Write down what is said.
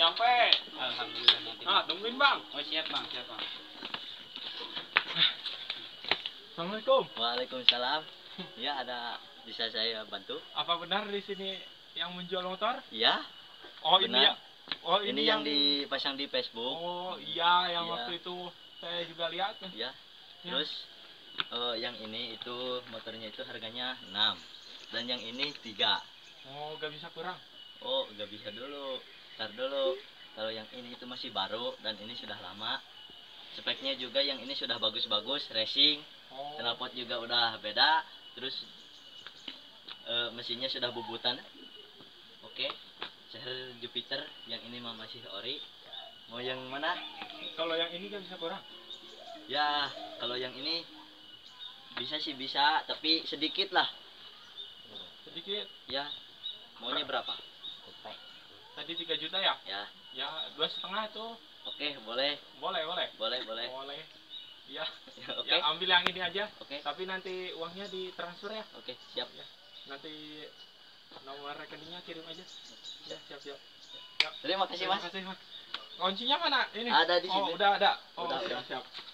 sampai. Alhamdulillah nanti. Ah, tungguin bang. Oh siap bang, siap bang. Assalamualaikum. Waalaikumsalam. Ya, ada bisa saya bantu? Apa benar di sini yang menjual motor? Ya, Oh ini benar. ya. Oh ini yang dipasang di Facebook. Oh iya, yang Iya. waktu itu saya juga lihat. Ya. Terus yang ini itu motornya itu harganya 6 dan yang ini 3. Oh, gak bisa kurang. Oh, nggak bisa dulu. Ntar dulu. Kalau yang ini itu masih baru dan ini sudah lama. Speknya juga yang ini sudah bagus-bagus, racing. Oh. Knalpot juga udah beda. Terus mesinnya sudah bubutan. Oke. Share Jupiter, yang ini mah masih ori. Mau yang mana? Kalau yang ini gak bisa kurang. Ya, kalau yang ini bisa sih bisa, tapi sedikit lah. Sedikit. Ya. Maunya berapa? Tadi 3 juta ya? Ya. Ya, 2,5 tuh. Oke, boleh. Boleh. Boleh. Boleh. Ya. Oke. Ya, ambil yang ini aja. Oke. Tapi nanti uangnya ditransfer ya. Oke, siap. Ya. Nanti nomor rekeningnya kirim aja. Ya, siap. Ya. Terima kasih, Mas. Terima kasih, Mas. Kuncinya mana? Ini. Ada di sini. Oh, udah ada. Oh, Udah. siap.